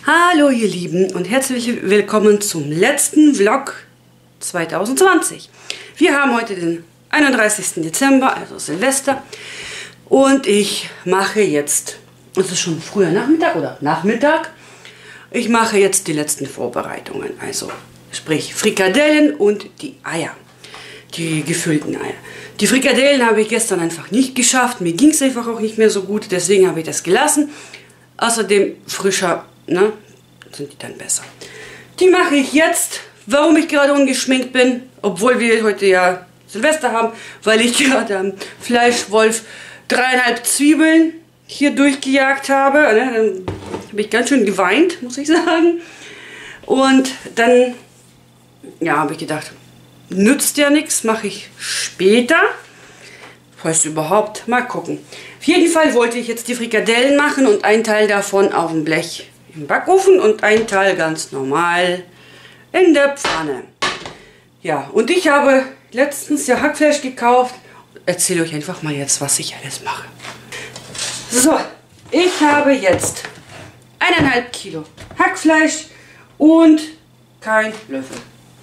Hallo ihr Lieben und herzlich willkommen zum letzten Vlog 2020. Wir haben heute den 31. Dezember, also Silvester, und ich mache jetzt, es ist schon früher Nachmittag oder Nachmittag, ich mache jetzt die letzten Vorbereitungen, also sprich Frikadellen und die Eier, die gefüllten Eier. Die Frikadellen habe ich gestern einfach nicht geschafft, mir ging es einfach auch nicht mehr so gut, deswegen habe ich das gelassen. Außerdem frischer, ne, sind die dann besser. Die mache ich jetzt, warum ich gerade ungeschminkt bin, obwohl wir heute ja Silvester haben, weil ich gerade am Fleischwolf 3,5 Zwiebeln hier durchgejagt habe. Dann habe ich ganz schön geweint, muss ich sagen. Und dann, ja, habe ich gedacht, nützt ja nichts, mache ich später. Heißt überhaupt, mal gucken. Auf jeden Fall wollte ich jetzt die Frikadellen machen und ein Teil davon auf dem Blech im Backofen und ein Teil ganz normal in der Pfanne. Ja, und ich habe letztens ja Hackfleisch gekauft. Erzähle euch einfach mal jetzt, was ich alles mache. So, ich habe jetzt 1,5 Kilo Hackfleisch und kein Löffel.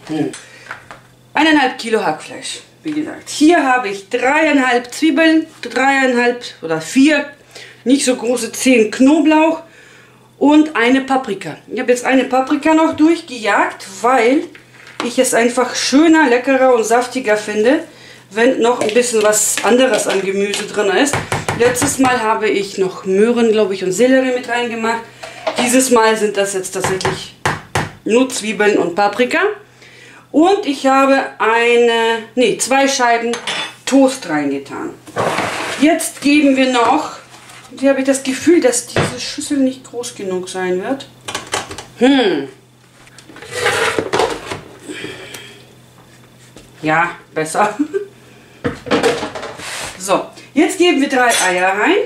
1,5 Kilo Hackfleisch, wie gesagt. Hier habe ich 3,5 Zwiebeln, 3,5 oder 4 nicht so große 10 Knoblauch und eine Paprika. Ich habe jetzt eine Paprika noch durchgejagt, weil ich es einfach schöner, leckerer und saftiger finde, wenn noch ein bisschen was anderes an Gemüse drin ist. Letztes Mal habe ich noch Möhren, glaube ich, und Sellerie mit reingemacht. Dieses Mal sind das jetzt tatsächlich nur Zwiebeln und Paprika. Und ich habe 2 Scheiben Toast reingetan. Jetzt geben wir noch, hier habe ich das Gefühl, dass diese Schüssel nicht groß genug sein wird. Ja, besser. So, jetzt geben wir 3 Eier rein.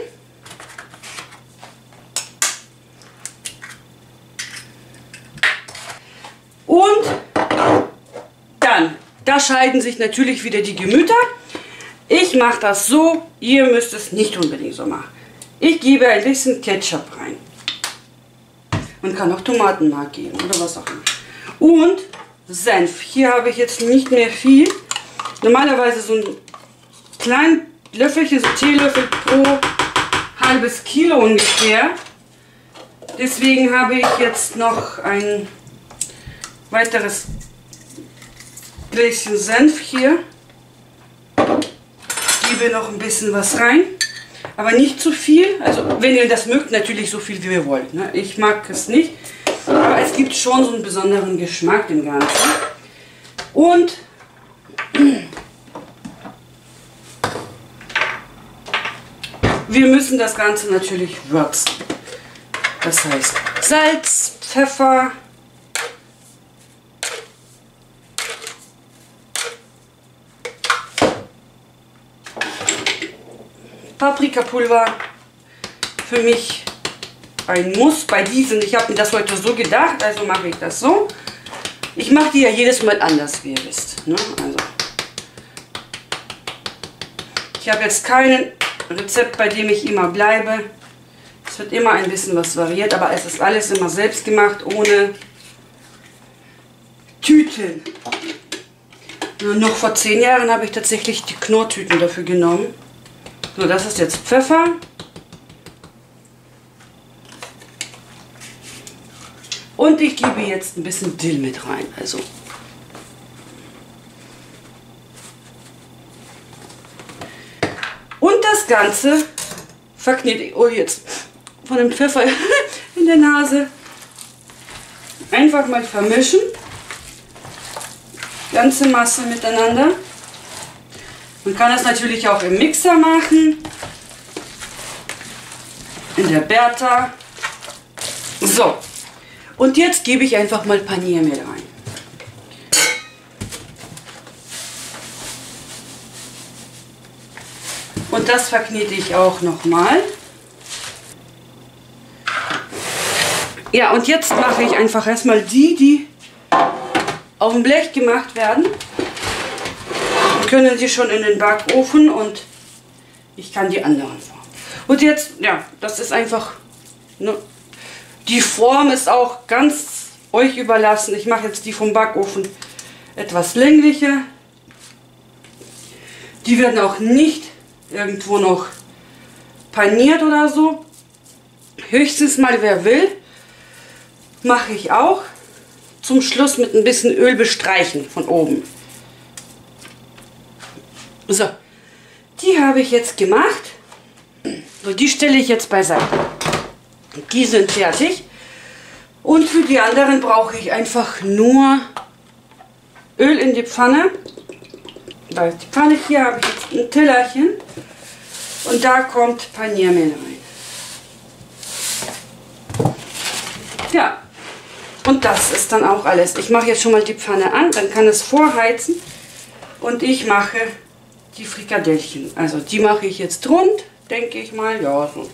Und dann, da scheiden sich natürlich wieder die Gemüter. Ich mache das so, ihr müsst es nicht unbedingt so machen. Ich gebe ein bisschen Ketchup rein. Man kann auch Tomatenmark geben oder was auch immer. Und Senf. Hier habe ich jetzt nicht mehr viel. Normalerweise so ein kleines Löffelchen, so Teelöffel pro halbes Kilo ungefähr. Deswegen habe ich jetzt noch ein weiteres Gläschen Senf hier. Gebe noch ein bisschen was rein, aber nicht zu viel. Also wenn ihr das mögt, natürlich so viel wie ihr wollt. Ne? Ich mag es nicht, aber es gibt schon so einen besonderen Geschmack im Ganzen. Und wir müssen das Ganze natürlich würzen. Das heißt Salz, Pfeffer, Paprikapulver, für mich ein Muss bei diesen. Ich habe mir das heute so gedacht, also mache ich das so. Ich mache die ja jedes Mal anders, wie ihr wisst. Ne? Also, ich habe jetzt kein Rezept, bei dem ich immer bleibe. Es wird immer ein bisschen was variiert, aber es ist alles immer selbst gemacht, ohne Tüten. Noch vor 10 Jahren habe ich tatsächlich die Knorrtüten dafür genommen. So, das ist jetzt Pfeffer. Und ich gebe jetzt ein bisschen Dill mit rein. Also. Und das Ganze verknete. Oh, jetzt von dem Pfeffer in der Nase. Einfach mal vermischen. Ganze Masse miteinander. Man kann das natürlich auch im Mixer machen, in der Berta. So, und jetzt gebe ich einfach mal Paniermehl rein. Und das verknete ich auch nochmal. Ja, und jetzt mache ich einfach erstmal die auf dem Blech gemacht werden. Können Sie schon in den Backofen und ich kann die anderen formen. Und jetzt, ja, das ist einfach ne, Die Form ist auch ganz euch überlassen. Ich mache jetzt die vom Backofen etwas länglicher. Die werden auch nicht irgendwo noch paniert oder so. Höchstens mal, wer will, mache ich auch zum Schluss mit ein bisschen Öl bestreichen von oben. So, die habe ich jetzt gemacht. So, die stelle ich jetzt beiseite. Die sind fertig. Und für die anderen brauche ich einfach nur Öl in die Pfanne. Da ist die Pfanne, hier habe ich jetzt ein Tellerchen. Und da kommt Paniermehl rein. Ja, und das ist dann auch alles. Ich mache jetzt schon mal die Pfanne an, dann kann es vorheizen. Und ich mache die Frikadellchen. Also die mache ich jetzt rund, denke ich mal. Ja, so.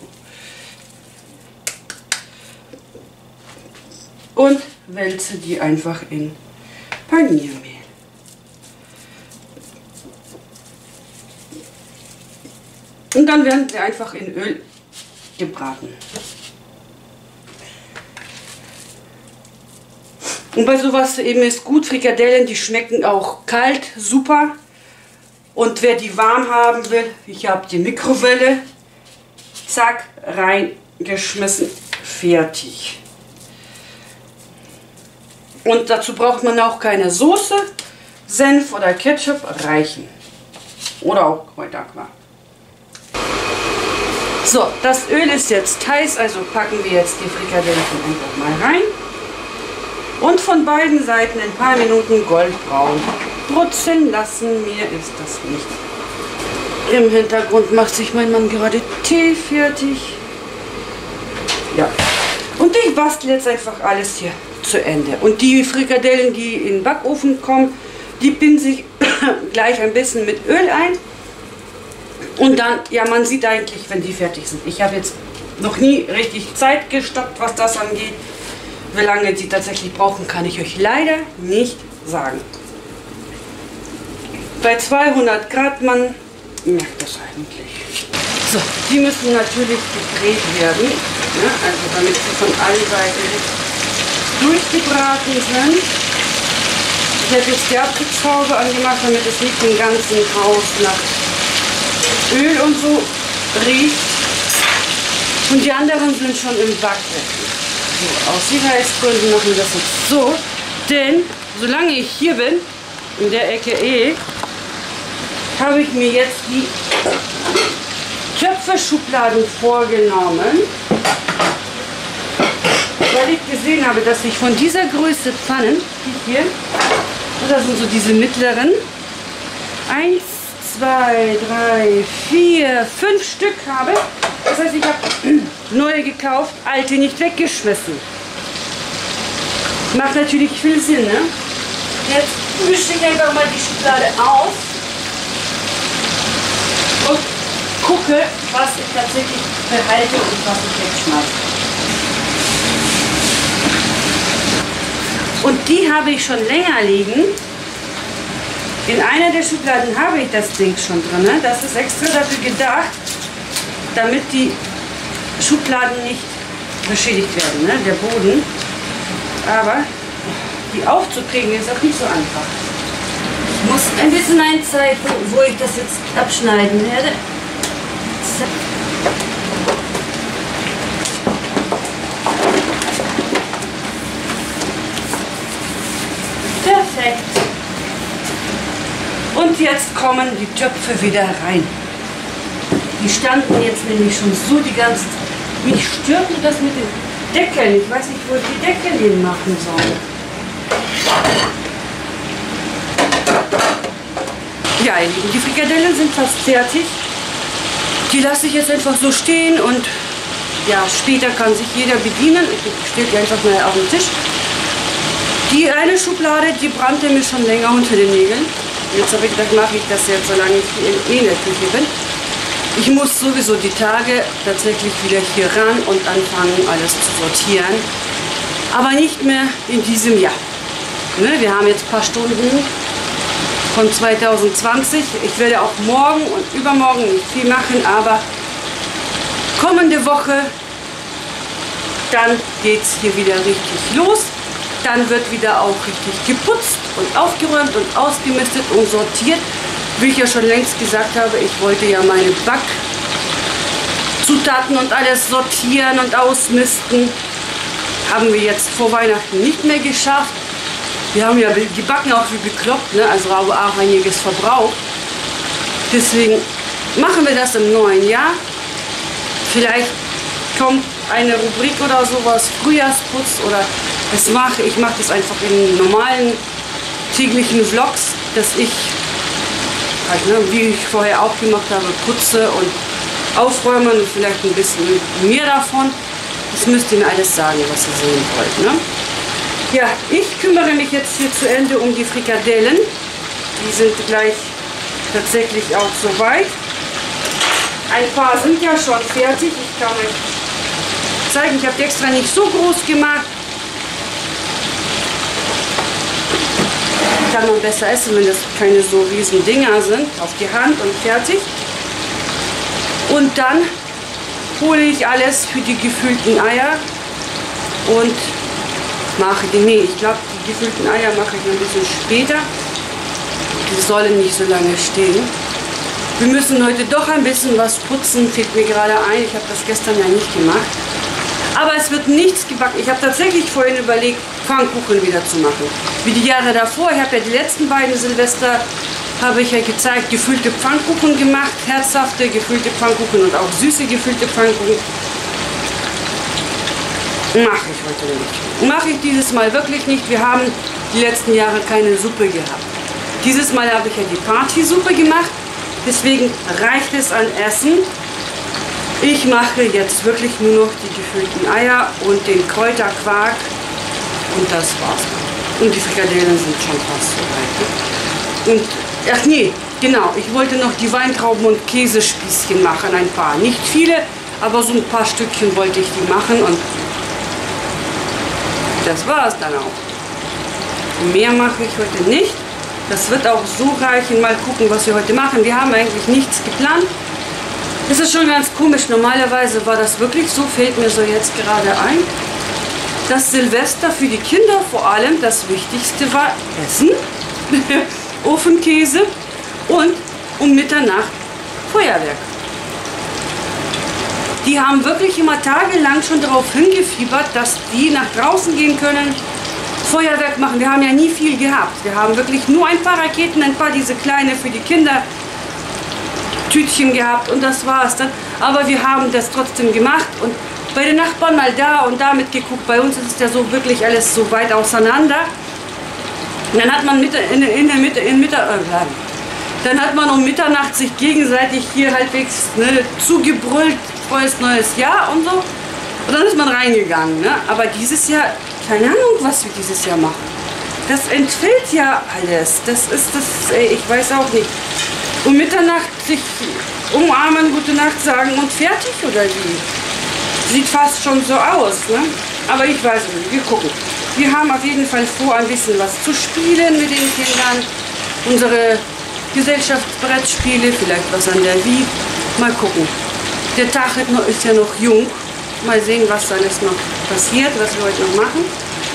Und wälze die einfach in Paniermehl. Und dann werden sie einfach in Öl gebraten. Und bei sowas eben ist gut, Frikadellen, die schmecken auch kalt, super. Und wer die warm haben will, ich habe die Mikrowelle, zack, reingeschmissen, fertig. Und dazu braucht man auch keine Soße, Senf oder Ketchup reichen. Oder auch Kräuterquark. So, das Öl ist jetzt heiß, also packen wir jetzt die Frikadellen einfach mal rein. Und von beiden Seiten ein paar Minuten goldbraun brutzen lassen. Mir ist das nicht. Im Hintergrund macht sich mein Mann gerade Tee fertig. Ja. Und ich bastle jetzt einfach alles hier zu Ende. Und die Frikadellen, die in den Backofen kommen, die pinse ich gleich ein bisschen mit Öl ein. Und dann, ja, man sieht eigentlich, wenn die fertig sind. Ich habe jetzt noch nie richtig Zeit gestoppt, was das angeht. Wie lange die tatsächlich brauchen, kann ich euch leider nicht sagen. Bei 200 Grad, man merkt das eigentlich. So, die müssen natürlich gedreht werden, ne? Also damit sie von allen Seiten durchgebraten sind. Ich habe jetzt die Abzugshaube angemacht, damit es nicht im ganzen Haus nach Öl und so riecht. Und die anderen sind schon im Backofen. So, aus Sicherheitsgründen machen wir das jetzt so. Denn solange ich hier bin, in der Ecke habe ich mir jetzt die Töpfe-Schubladen vorgenommen, weil ich gesehen habe, dass ich von dieser Größe Pfannen, die hier, das sind so diese mittleren, 1, 2, 3, 4, 5 Stück habe. Das heißt, ich habe neue gekauft, alte nicht weggeschmissen. Macht natürlich viel Sinn, ne? Jetzt mische ich einfach mal die Schublade auf und gucke, was ich tatsächlich behalte und was ich wegschmeiße. Und die habe ich schon länger liegen. In einer der Schubladen habe ich das Ding schon drin. Das ist extra dafür gedacht, damit die Schubladen nicht beschädigt werden, ne? Der Boden. Aber die aufzukriegen ist auch nicht so einfach. Ich muss ein bisschen einzeigen, wo ich das jetzt abschneiden werde. Perfekt. Und jetzt kommen die Töpfe wieder rein. Die standen jetzt nämlich schon so die ganze Zeit. Mich störte das mit den Deckeln. Ich weiß nicht, wo ich die Deckel hin machen soll. Ja, ihr Lieben, die Frikadellen sind fast fertig. Die lasse ich jetzt einfach so stehen und ja, später kann sich jeder bedienen. Ich stelle die einfach mal auf den Tisch. Die eine Schublade, die brannte mir schon länger unter den Nägeln. Jetzt habe ich gedacht, mache ich das jetzt, solange ich in der Küche bin. Ich muss sowieso die Tage tatsächlich wieder hier ran und anfangen, alles zu sortieren. Aber nicht mehr in diesem Jahr. Ne, wir haben jetzt ein paar Stunden von 2020. Ich werde auch morgen und übermorgen nicht viel machen, aber kommende Woche dann geht es hier wieder richtig los. Dann wird wieder auch richtig geputzt und aufgeräumt und ausgemistet und sortiert. Wie ich ja schon längst gesagt habe, ich wollte ja meine Backzutaten und alles sortieren und ausmisten. Haben wir jetzt vor Weihnachten nicht mehr geschafft. Wir haben ja gebacken auch wie bekloppt, ne? Also auch einiges verbraucht. Deswegen machen wir das im neuen Jahr. Vielleicht kommt eine Rubrik oder sowas, Frühjahrsputz oder ich mache das einfach in normalen täglichen Vlogs, dass ich, halt, ne, wie ich vorher auch gemacht habe, putze und aufräumen und vielleicht ein bisschen mehr davon. Das müsst ihr mir alles sagen, was ihr sehen wollt. Ne? Ja, ich kümmere mich jetzt hier zu Ende um die Frikadellen. Die sind gleich tatsächlich auch soweit. Ein paar sind ja schon fertig. Ich kann euch zeigen, ich habe die extra nicht so groß gemacht. Kann man besser essen, wenn das keine so riesen Dinger sind. Auf die Hand und fertig. Und dann hole ich alles für die gefüllten Eier und mache die. Nee, ich glaube, die gefüllten Eier mache ich ein bisschen später. Die sollen nicht so lange stehen. Wir müssen heute doch ein bisschen was putzen, fällt mir gerade ein. Ich habe das gestern ja nicht gemacht. Aber es wird nichts gebacken. Ich habe tatsächlich vorhin überlegt, Pfannkuchen wieder zu machen. Wie die Jahre davor. Ich habe ja die letzten beiden Silvester, habe ich ja gezeigt, gefüllte Pfannkuchen gemacht. Herzhafte gefüllte Pfannkuchen und auch süße gefüllte Pfannkuchen. Mache ich heute nicht. Mache ich dieses Mal wirklich nicht. Wir haben die letzten Jahre keine Suppe gehabt. Dieses Mal habe ich ja die Partysuppe gemacht. Deswegen reicht es an Essen. Ich mache jetzt wirklich nur noch die gefüllten Eier und den Kräuterquark. Und das war's. Und die Frikadellen sind schon fast so weit. Und, ach nee, genau. Ich wollte noch die Weintrauben und Käsespießchen machen. Ein paar. Nicht viele, aber so ein paar Stückchen wollte ich die machen. Und das war es dann auch. Mehr mache ich heute nicht. Das wird auch so reichen. Mal gucken, was wir heute machen. Wir haben eigentlich nichts geplant. Das ist schon ganz komisch. Normalerweise war das wirklich so, fällt mir so jetzt gerade ein, dass Silvester für die Kinder vor allem das Wichtigste war Essen, Ofenkäse und um Mitternacht Feuerwerk. Die haben wirklich immer tagelang schon darauf hingefiebert, dass die nach draußen gehen können, Feuerwerk machen. Wir haben ja nie viel gehabt. Wir haben wirklich nur ein paar Raketen, ein paar diese kleine für die Kinder Tütchen gehabt und das war es dann. Aber wir haben das trotzdem gemacht und bei den Nachbarn mal da und da mitgeguckt. Bei uns ist es ja so wirklich alles so weit auseinander. Und dann hat man dann hat man um Mitternacht sich gegenseitig hier halbwegs zugebrüllt, frohes neues Jahr und so. Und dann ist man reingegangen. Ne? Aber dieses Jahr, keine Ahnung, was wir dieses Jahr machen. Das entfällt ja alles. Das ist das, ich weiß auch nicht. Um Mitternacht sich umarmen, gute Nacht sagen und fertig oder wie? Sieht fast schon so aus, ne? Aber ich weiß nicht, wir gucken. Wir haben auf jeden Fall vor, ein bisschen was zu spielen mit den Kindern. Unsere Gesellschaftsbrettspiele, vielleicht was an der Wii. Mal gucken. Der Tag ist ja noch jung. Mal sehen, was alles noch passiert, was wir heute noch machen.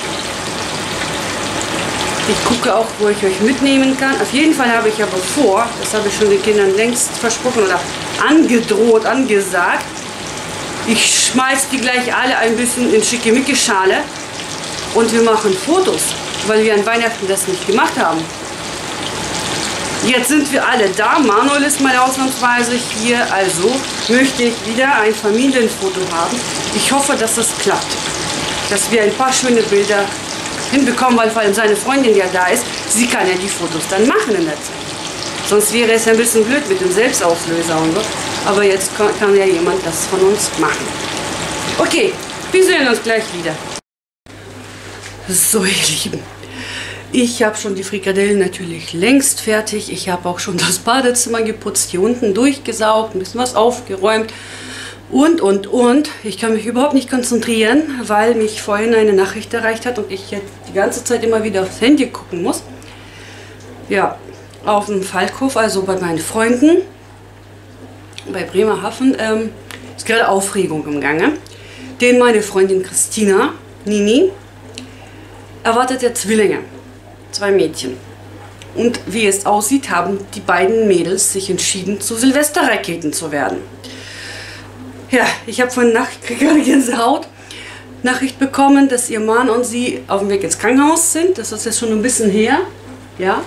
Ich gucke auch, wo ich euch mitnehmen kann. Auf jeden Fall habe ich aber vor, das habe ich schon den Kindern längst versprochen oder angedroht, angesagt, ich schmeiß die gleich alle ein bisschen in Schickimicki-Schale und wir machen Fotos, weil wir an Weihnachten das nicht gemacht haben. Jetzt sind wir alle da, Manuel ist mal ausnahmsweise hier, also möchte ich wieder ein Familienfoto haben. Ich hoffe, dass es klappt, dass wir ein paar schöne Bilder hinbekommen, weil vor allem seine Freundin ja da ist. Sie kann ja die Fotos dann machen in der Zeit. Sonst wäre es ja ein bisschen blöd mit dem Selbstauslöser und so. Aber jetzt kann ja jemand das von uns machen. Okay, wir sehen uns gleich wieder. So, ihr Lieben. Ich habe schon die Frikadellen natürlich längst fertig. Ich habe auch schon das Badezimmer geputzt, hier unten durchgesaugt, ein bisschen was aufgeräumt. Und. Ich kann mich überhaupt nicht konzentrieren, weil mich vorhin eine Nachricht erreicht hat und ich jetzt die ganze Zeit immer wieder aufs Handy gucken muss. Ja, auf dem Falkhof, also bei meinen Freunden, bei Bremerhaven, ist gerade Aufregung im Gange. Denn meine Freundin Christina, Nini, erwartet ja Zwillinge, 2 Mädchen. Und wie es aussieht, haben die beiden Mädels sich entschieden, zu Silvesterraketen zu werden. Ja, ich habe von Gänsehaut Nachricht bekommen, dass ihr Mann und sie auf dem Weg ins Krankenhaus sind. Das ist jetzt schon ein bisschen her. Ja.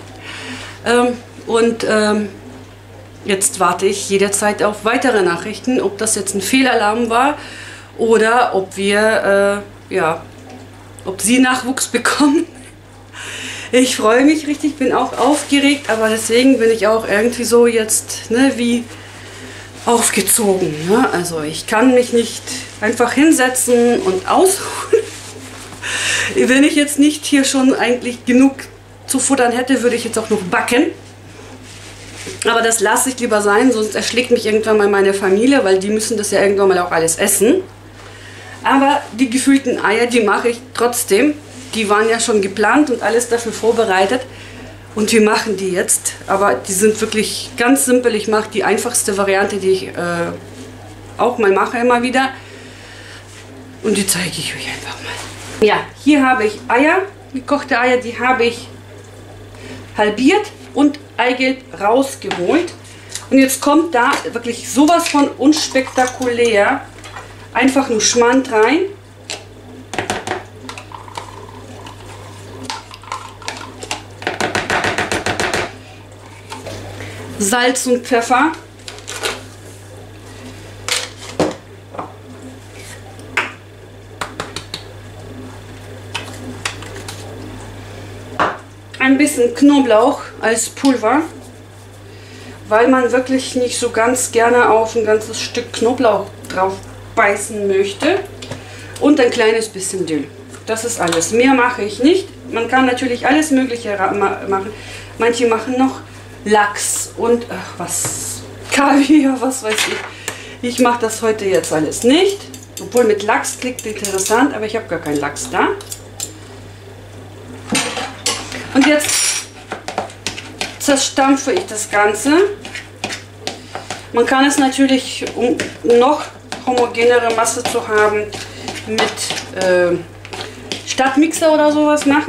Jetzt warte ich jederzeit auf weitere Nachrichten, ob das jetzt ein Fehlalarm war oder ob wir, ob sie Nachwuchs bekommen. Ich freue mich richtig, bin auch aufgeregt, aber deswegen bin ich auch irgendwie so jetzt, ne, wie aufgezogen. Ne? Also ich kann mich nicht einfach hinsetzen und ausruhen. Wenn ich jetzt nicht hier schon eigentlich genug zu futtern hätte, würde ich jetzt auch noch backen. Aber das lasse ich lieber sein, sonst erschlägt mich irgendwann mal meine Familie, weil die müssen das ja irgendwann mal auch alles essen. Aber die gefüllten Eier, die mache ich trotzdem. Die waren ja schon geplant und alles dafür vorbereitet. Und wir machen die jetzt. Aber die sind wirklich ganz simpel. Ich mache die einfachste Variante, die ich auch mal mache, immer wieder. Und die zeige ich euch einfach mal. Ja, hier habe ich Eier, gekochte Eier, die habe ich halbiert und Eigelb rausgeholt. Und jetzt kommt da wirklich sowas von unspektakulär. Einfach nur Schmand rein. Salz und Pfeffer. Ein bisschen Knoblauch als Pulver, weil man wirklich nicht so ganz gerne auf ein ganzes Stück Knoblauch drauf beißen möchte. Und ein kleines bisschen Dill. Das ist alles. Mehr mache ich nicht. Man kann natürlich alles Mögliche machen. Manche machen noch Lachs und Kaviar, was weiß ich. Ich mache das heute jetzt alles nicht. Obwohl mit Lachs klingt interessant, aber ich habe gar keinen Lachs da. Und jetzt zerstampfe ich das Ganze. Man kann es natürlich, um noch homogenere Masse zu haben, mit Stadtmixer oder sowas machen.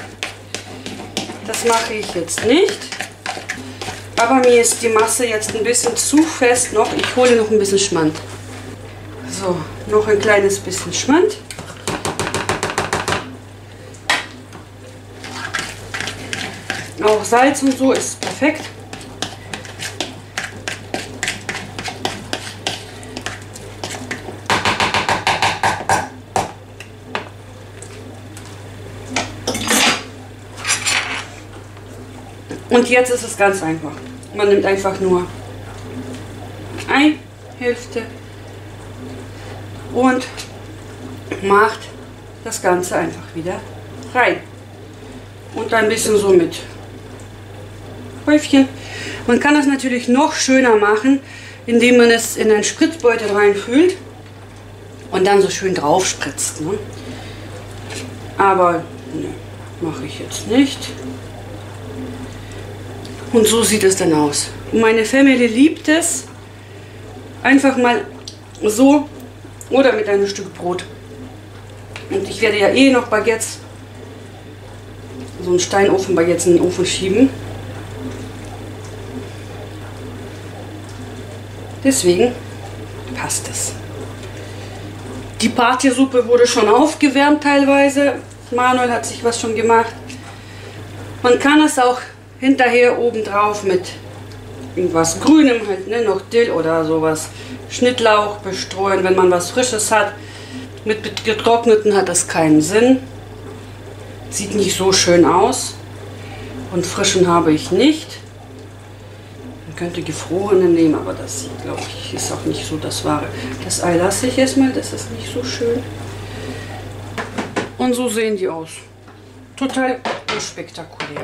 Das mache ich jetzt nicht. Aber mir ist die Masse jetzt ein bisschen zu fest noch. Ich hole noch ein bisschen Schmand. So, noch ein kleines bisschen Schmand. Auch Salz und so ist perfekt. Und jetzt ist es ganz einfach. Man nimmt einfach nur eine Hälfte und macht das Ganze einfach wieder rein. Und ein bisschen so mit Häufchen. Man kann das natürlich noch schöner machen, indem man es in einen Spritzbeutel reinfüllt und dann so schön drauf spritzt. Ne? Aber ne, mache ich jetzt nicht. Und so sieht es dann aus. Und meine Family liebt es. Einfach mal so oder mit einem Stück Brot. Und ich werde ja eh noch Baguettes, so einen Steinofen-Baguettes in den Ofen schieben. Deswegen passt es. Die Partysuppe wurde schon aufgewärmt teilweise. Manuel hat sich was schon gemacht. Man kann es auch hinterher oben drauf mit irgendwas Grünem, halt, ne, noch Dill oder sowas, Schnittlauch bestreuen, wenn man was Frisches hat. Mit getrockneten hat das keinen Sinn. Sieht nicht so schön aus. Und frischen habe ich nicht. Man könnte gefrorene nehmen, aber das sieht, glaube ich, ist auch nicht so das Wahre. Das Ei lasse ich erstmal, das ist nicht so schön. Und so sehen die aus. Total unspektakulär.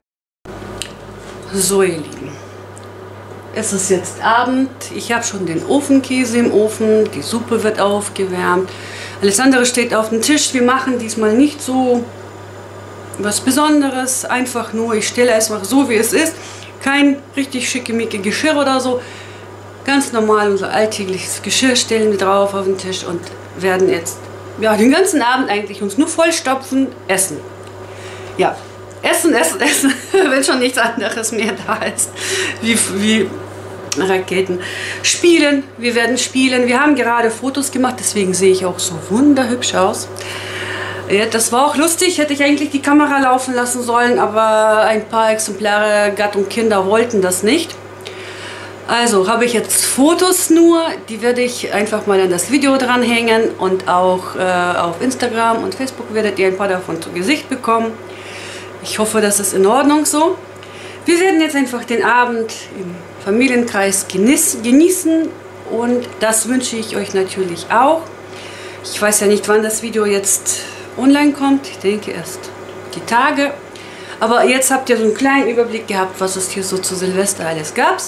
So ihr Lieben, es ist jetzt Abend, ich habe schon den Ofenkäse im Ofen, die Suppe wird aufgewärmt, alles andere steht auf dem Tisch. Wir machen diesmal nicht so was Besonderes, einfach nur, ich stelle es mal so wie es ist, kein richtig schickimicki Geschirr oder so, ganz normal unser alltägliches Geschirr stellen wir drauf auf den Tisch und werden jetzt den ganzen Abend eigentlich uns nur vollstopfen, essen. Ja, essen, wenn schon nichts anderes mehr da ist, wie Raketen. Spielen, wir werden spielen. Wir haben gerade Fotos gemacht, deswegen sehe ich auch so wunderhübsch aus. Ja, das war auch lustig, hätte ich eigentlich die Kamera laufen lassen sollen, aber ein paar Exemplare, Gatt und Kinder wollten das nicht. Also habe ich jetzt Fotos nur, die werde ich einfach mal an das Video dranhängen und auch auf Instagram und Facebook werdet ihr ein paar davon zu Gesicht bekommen. Ich hoffe, das ist in Ordnung so. Wir werden jetzt einfach den Abend im Familienkreis genießen und das wünsche ich euch natürlich auch. Ich weiß ja nicht, wann das Video jetzt online kommt. Ich denke erst die Tage. Aber jetzt habt ihr so einen kleinen Überblick gehabt, was es hier so zu Silvester alles gab.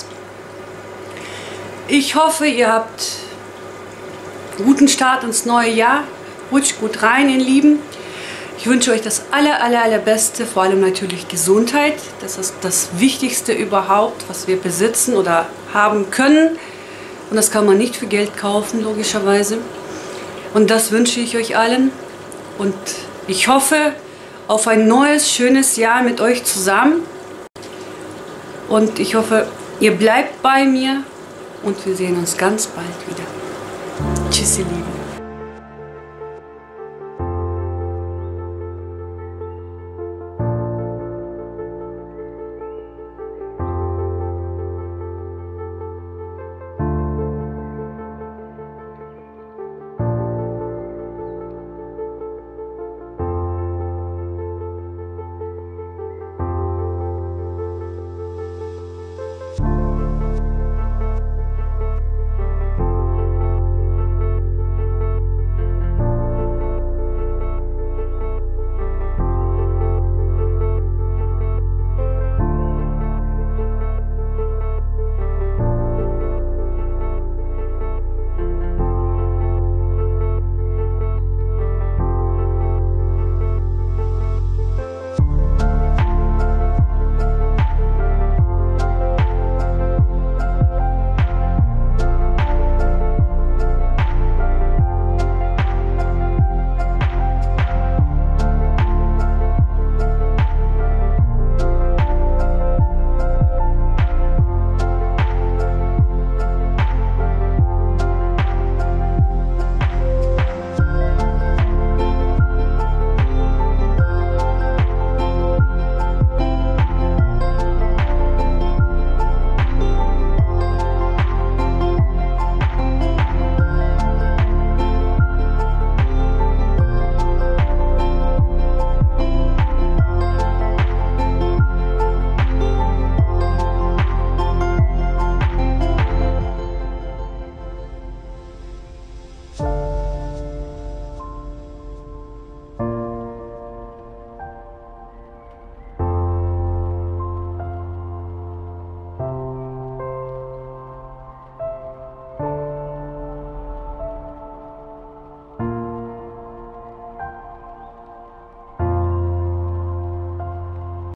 Ich hoffe, ihr habt einen guten Start ins neue Jahr. Rutscht gut rein, ihr Lieben. Ich wünsche euch das allerbeste, vor allem natürlich Gesundheit. Das ist das Wichtigste überhaupt, was wir besitzen oder haben können. Und das kann man nicht für Geld kaufen, logischerweise. Und das wünsche ich euch allen. Und ich hoffe auf ein neues, schönes Jahr mit euch zusammen. Und ich hoffe, ihr bleibt bei mir. Und wir sehen uns ganz bald wieder. Tschüss, ihr Lieben.